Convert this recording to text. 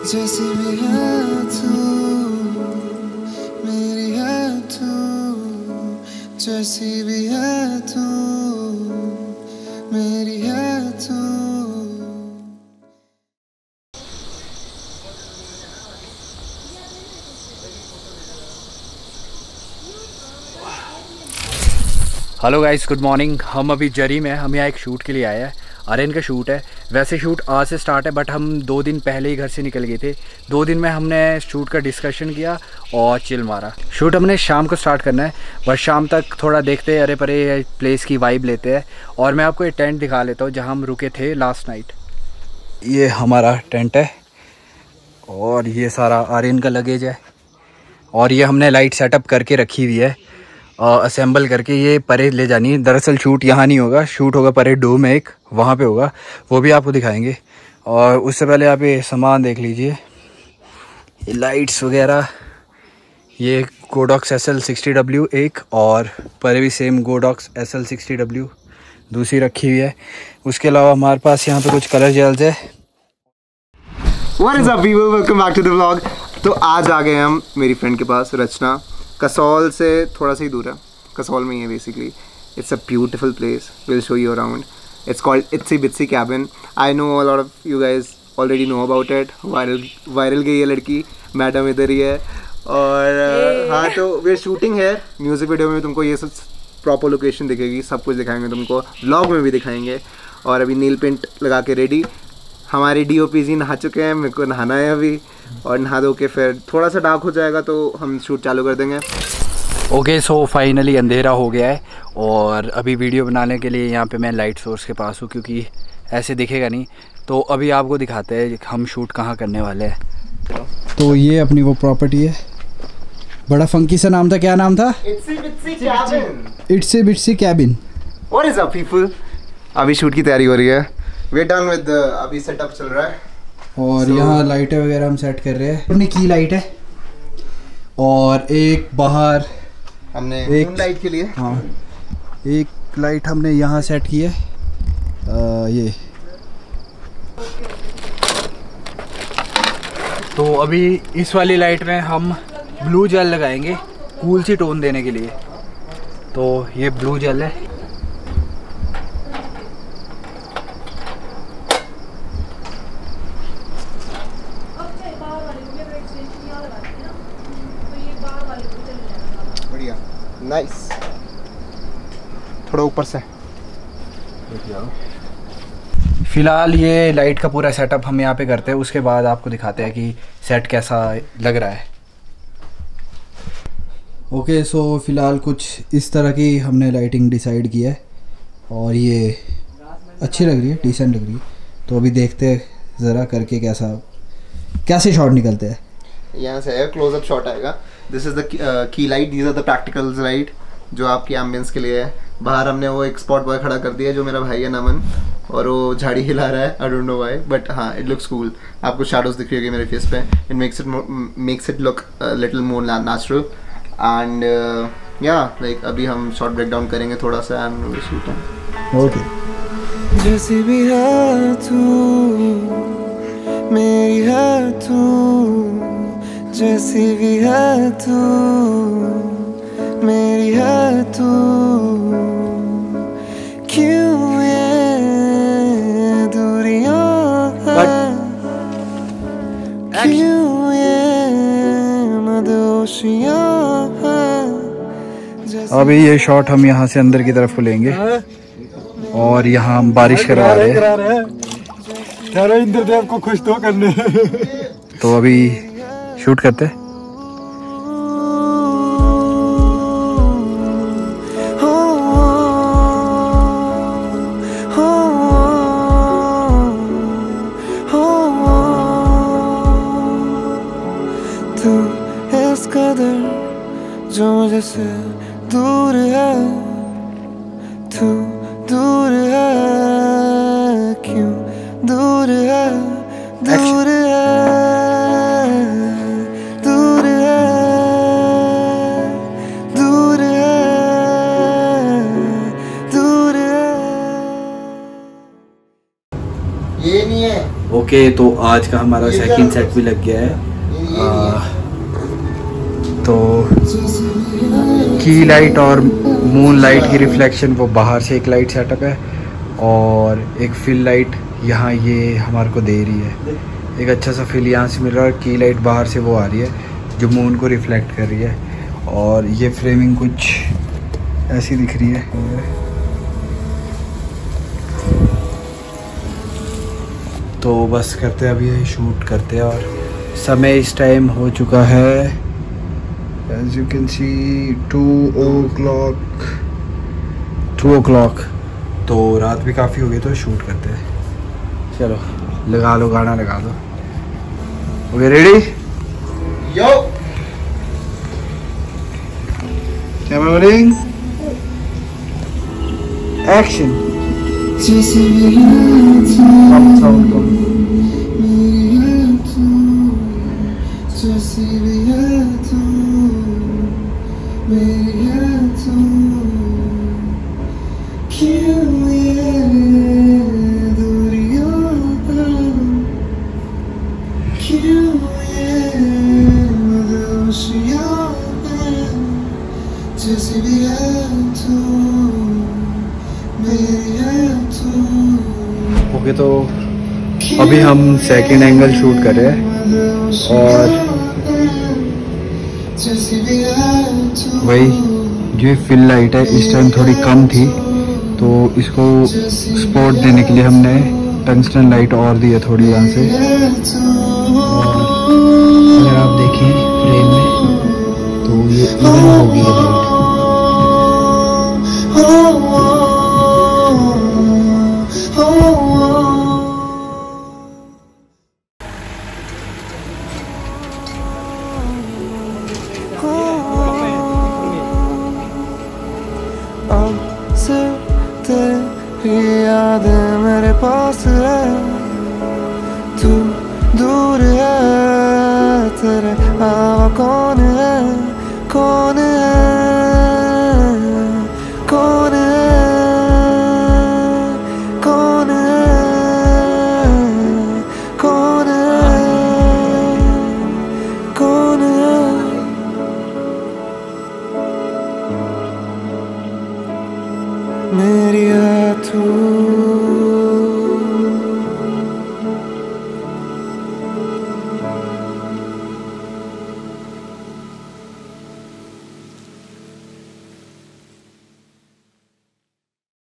जैसी भी है तू मेरी है तू, जैसी भी है तू मेरी है तू। Hello guys, good morning. हम अभी जरी में हम यहाँ एक शूट के लिए आए हैं। आर्यन का शूट है। वैसे शूट आज से स्टार्ट है, बट हम 2 दिन पहले ही घर से निकल गए थे। 2 दिन में हमने शूट का डिस्कशन किया और चिल मारा। शूट हमने शाम को स्टार्ट करना है, बस शाम तक थोड़ा देखते हैं, अरे परे प्लेस की वाइब लेते हैं। और मैं आपको एक टेंट दिखा लेता हूँ जहाँ हम रुके थे लास्ट नाइट। ये हमारा टेंट है और ये सारा आर्यन का लगेज है। और ये हमने लाइट सेटअप करके रखी हुई है, असेंबल करके। ये परे ले जानी है। दरअसल शूट यहाँ नहीं होगा, शूट होगा परे डोम में एक, वहाँ पे होगा, वो भी आपको दिखाएंगे। और उससे पहले आप ये सामान देख लीजिए, ये लाइट्स वगैरह। ये गोडॉक्स SL60W एक, और परे भी सेम गोडॉक्स SL60W दूसरी रखी हुई है। उसके अलावा हमारे पास यहाँ पे कुछ कलर जेल्स है। What is up people? Welcome back to the vlog। तो आज आ गए हम मेरी फ्रेंड के पास, रचना। कसौल से थोड़ा सा ही दूर है, कसौल में ही है basically. It's a beautiful place, will show you around. It's called itsy bitsy cabin. I know a lot of you guys already know about it. Viral गई ये लड़की, मैडम इधर ही है। और हाँ, तो वी आर शूटिंग है। म्यूज़िक वीडियो में तुमको ये सब प्रॉपर लोकेशन दिखेगी, सब कुछ दिखाएंगे तुमको, व्लॉग में भी दिखाएंगे। और अभी नील पेंट लगा के रेडी। हमारे DOP जी नहा चुके हैं, मेरे को नहाना है अभी, और नहा धो के फिर थोड़ा सा डार्क हो जाएगा तो हम शूट चालू कर देंगे। ओके, सो फाइनली अंधेरा हो गया है और अभी वीडियो बनाने के लिए यहाँ पे मैं लाइट सोर्स के पास हूँ, क्योंकि ऐसे दिखेगा नहीं। तो अभी आपको दिखाते हैं हम शूट कहाँ करने वाले हैं। तो ये अपनी वो प्रॉपर्टी है, बड़ा फंकी सा नाम था। क्या नाम था? Itsy bitsy cabin. Itsy bitsy cabin. What is up people? अभी शूट की तैयारी हो रही है। वी आर डन विद, अभी सेटअप चल रहा है। और यहाँ लाइटें वगैरह हम सेट कर रहे हैं। अपनी की लाइट है और एक बाहर हमने एक लाइट के लिए, हाँ, एक लाइट हमने यहाँ सेट की है। ये तो अभी इस वाली लाइट में हम ब्लू जेल लगाएंगे कूल सी टोन देने के लिए। तो ये ब्लू जेल है। बढ़िया, नाइस। थोड़ा ऊपर से फिलहाल ये लाइट का पूरा सेटअप हम यहाँ पे करते हैं, उसके बाद आपको दिखाते हैं कि सेट कैसा लग रहा है। ओके, सो फिलहाल कुछ इस तरह की हमने लाइटिंग डिसाइड की है और ये अच्छी लग रही है, डिसेंट लग रही है। तो अभी देखते हैं ज़रा करके कैसे शॉट निकलते हैं। यहाँ से क्लोजअप शॉट आएगा। This is the key light, these are the practicals light जो आपकी एम्बियंस के लिए है। बाहर हमने वो एक स्पॉट बॉय खड़ा कर दिया जो मेरा भाई है नमन, और वो झाड़ी हिला रहा है। I don't know why, but हाँ, इट लुक्स कूल। आपको शैडोज दिख रही होगी मेरे फेस पे। It makes it look little more natural. And या लाइक अभी हम शॉट ब्रेक डाउन करेंगे थोड़ा सा एंड शूट। ओके। जैसी भी है तू मेरी है तू, जैसी भी है तू मेरी है तू। क्यों ये दूरियां हैं, क्यों ये नदोशियां हैं। अभी ये शॉट हम यहाँ से अंदर की तरफ को लेंगे और यहाँ हम बारिश करवा रहे हैं। चलो इंद्रदेव को खुश तो करने। तो अभी शूट करते हैं। तू इस कदर जो मुझे से दूर है, तू दूर है, क्यों दूर है, दूर है, दूर है, दूर है, दूर है। ये नहीं है। ओके, तो आज का हमारा सेकंड सेट भी लग गया है। तो की लाइट और मून लाइट की रिफ्लेक्शन वो बाहर से एक लाइट सेटअप है और एक फिल लाइट यहाँ ये हमारे को दे रही है। एक अच्छा सा फिल यहाँ से मिल रहा है और की लाइट बाहर से वो आ रही है जो मून को रिफ्लेक्ट कर रही है। और ये फ्रेमिंग कुछ ऐसी दिख रही है। तो बस करते हैं, अभी ये शूट करते हैं और समय इस टाइम हो चुका है as you can see 2 o'clock। तो रात भी काफ़ी हो गई तो शूट करते हैं। चलो लगा लो, गाना लगा दो। Okay ready? Yo camera rolling, action. Sound कम। ओके, तो अभी हम सेकंड एंगल शूट कर रहे हैं और वही जो फिल लाइट है इस टाइम थोड़ी कम थी तो इसको स्पॉट देने के लिए हमने टंगस्टन लाइट और दी है थोड़ी यहाँ से। और अगर आप देखें फ्रेम में तो ये इवन होगी ये लाइट। याद मेरे पास है, तू दूर है, तेरे अलावा कौन है, कौन है, कौन है, कौन है, कौन है, कौन है। मेरी है तू